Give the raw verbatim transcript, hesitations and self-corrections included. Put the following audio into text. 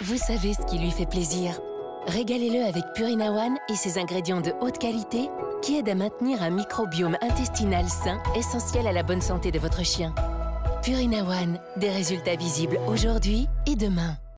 Vous savez ce qui lui fait plaisir. Régalez-le avec Purina One et ses ingrédients de haute qualité qui aident à maintenir un microbiome intestinal sain, essentiel à la bonne santé de votre chien. Purina One, des résultats visibles aujourd'hui et demain.